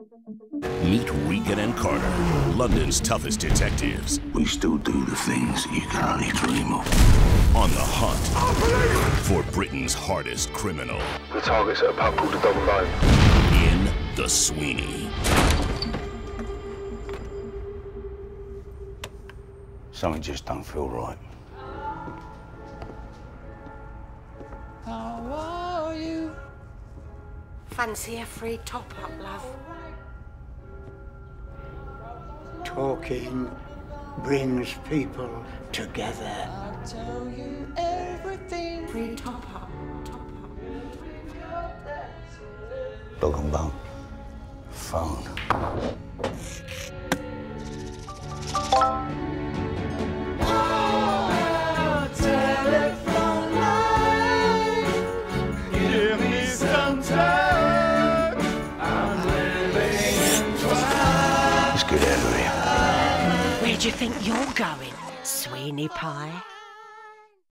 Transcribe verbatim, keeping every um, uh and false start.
Meet Regan and Carter, London's toughest detectives. We still do the things you can only dream of. On the hunt for Britain's hardest criminal. The target's at a pub called the Dog and Bone. In the Sweeney. Something just don't feel right. How are you? Fancy a free top-up, love? Talking brings people together. I'll tell you everything. Free top-up, top-up. Dog and Bone. Phone. Let's get out of here. Where do you think you're going, Sweeney Pie?